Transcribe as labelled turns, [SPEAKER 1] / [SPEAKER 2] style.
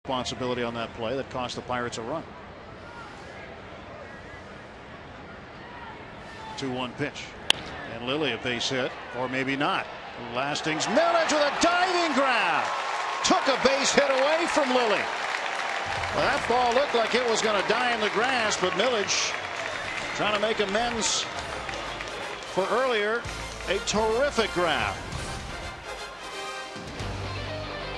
[SPEAKER 1] responsibility on that play that cost the Pirates a run. 2-1 pitch. And Lilly a base hit, or maybe not. Lastings, Milledge with a diving grab. Took a base hit away from Lilly. Well, that ball looked like it was going to die in the grass, but Milledge trying to make amends for earlier. A terrific grab.